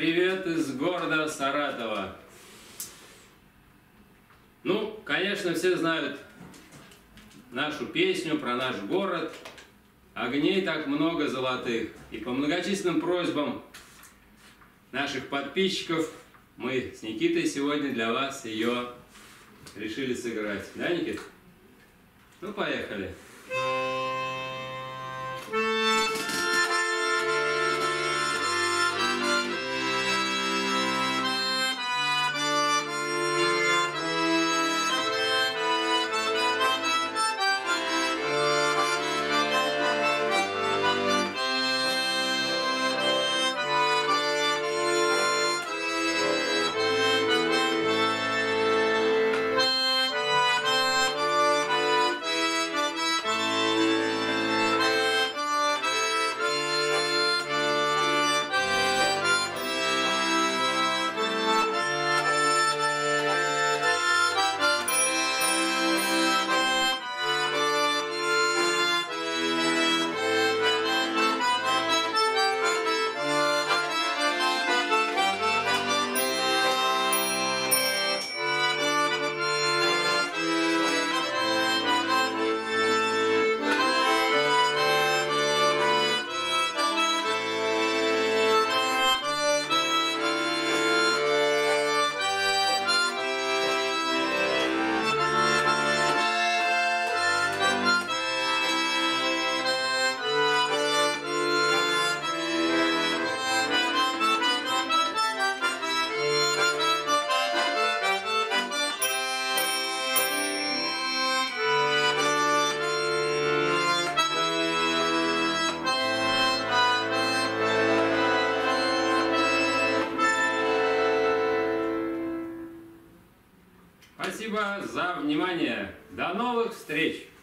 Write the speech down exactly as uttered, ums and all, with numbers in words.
Привет из города Саратова. Ну, конечно, все знают нашу песню про наш город. Огней так много золотых. И по многочисленным просьбам наших подписчиков мы с Никитой сегодня для вас ее решили сыграть. Да, Никит? Ну, поехали. Спасибо за внимание. До новых встреч!